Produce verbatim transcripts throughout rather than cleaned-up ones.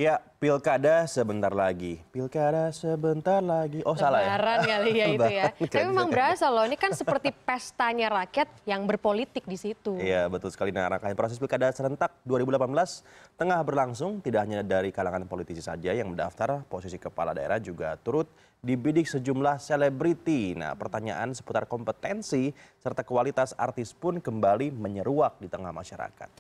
Ya, pilkada sebentar lagi. Pilkada sebentar lagi. Oh, salah ya? Lebaran kali ya itu ya. Tapi memang berasa loh, ini kan seperti pestanya rakyat yang berpolitik di situ. Iya, betul sekali. Nah, rangkaian proses pilkada serentak dua ribu delapan belas tengah berlangsung. Tidak hanya dari kalangan politisi saja yang mendaftar, posisi kepala daerah juga turut dibidik sejumlah selebriti. Nah, pertanyaan seputar kompetensi serta kualitas artis pun kembali menyeruak di tengah masyarakat.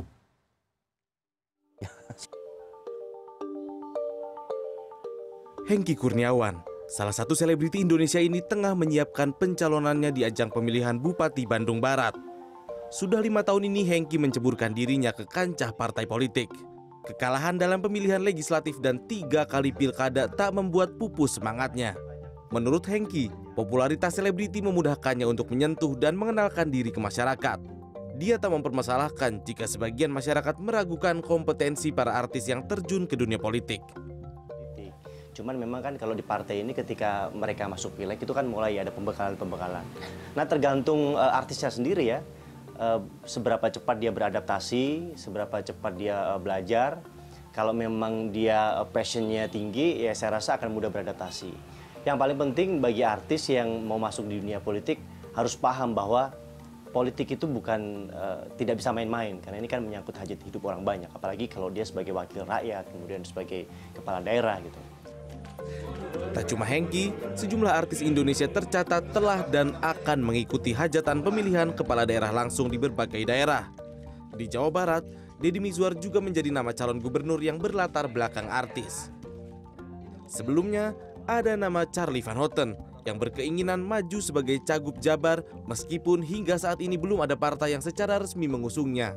Hengky Kurniawan, salah satu selebriti Indonesia ini tengah menyiapkan pencalonannya di ajang pemilihan Bupati Bandung Barat. Sudah lima tahun ini Hengky menceburkan dirinya ke kancah partai politik. Kekalahan dalam pemilihan legislatif dan tiga kali pilkada tak membuat pupus semangatnya. Menurut Hengky, popularitas selebriti memudahkannya untuk menyentuh dan mengenalkan diri ke masyarakat. Dia tak mempermasalahkan jika sebagian masyarakat meragukan kompetensi para artis yang terjun ke dunia politik. Cuman memang kan kalau di partai ini ketika mereka masuk pileg itu kan mulai ada pembekalan-pembekalan. Nah tergantung uh, artisnya sendiri ya, uh, seberapa cepat dia beradaptasi, seberapa cepat dia uh, belajar. Kalau memang dia uh, passionnya tinggi, ya saya rasa akan mudah beradaptasi. Yang paling penting bagi artis yang mau masuk di dunia politik harus paham bahwa politik itu bukan uh, tidak bisa main-main, karena ini kan menyangkut hajat hidup orang banyak, apalagi kalau dia sebagai wakil rakyat, kemudian sebagai kepala daerah gitu. Tak cuma Hengky, sejumlah artis Indonesia tercatat telah dan akan mengikuti hajatan pemilihan kepala daerah langsung di berbagai daerah. Di Jawa Barat, Deddy Mizwar juga menjadi nama calon gubernur yang berlatar belakang artis. Sebelumnya, ada nama Charly Van Houten yang berkeinginan maju sebagai Cagup Jabar meskipun hingga saat ini belum ada partai yang secara resmi mengusungnya.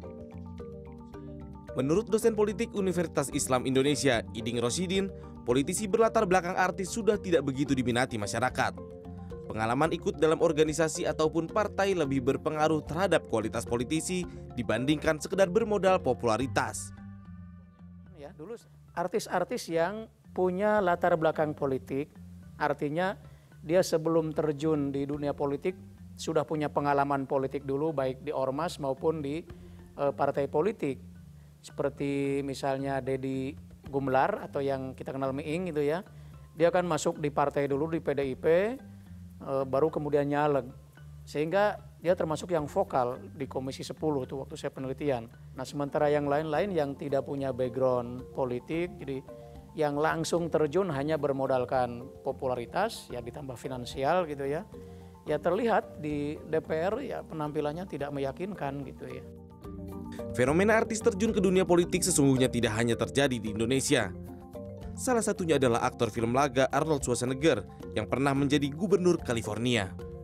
Menurut dosen politik Universitas Islam Indonesia, Iding Rosidin, politisi berlatar belakang artis sudah tidak begitu diminati masyarakat. Pengalaman ikut dalam organisasi ataupun partai lebih berpengaruh terhadap kualitas politisi dibandingkan sekedar bermodal popularitas. Ya, dulu artis-artis yang punya latar belakang politik, artinya dia sebelum terjun di dunia politik sudah punya pengalaman politik dulu baik di ormas maupun di uh, partai politik. Seperti misalnya Deddy Gumlar atau yang kita kenal Miing gitu ya. Dia kan masuk di partai dulu di P D I P, e, baru kemudian nyalek. Sehingga dia termasuk yang vokal di Komisi sepuluh tuh waktu saya penelitian. Nah sementara yang lain-lain yang tidak punya background politik, jadi yang langsung terjun hanya bermodalkan popularitas, ya ditambah finansial gitu ya. Ya terlihat di D P R ya penampilannya tidak meyakinkan gitu ya. Fenomena artis terjun ke dunia politik sesungguhnya tidak hanya terjadi di Indonesia. Salah satunya adalah aktor film laga Arnold Schwarzenegger yang pernah menjadi gubernur California.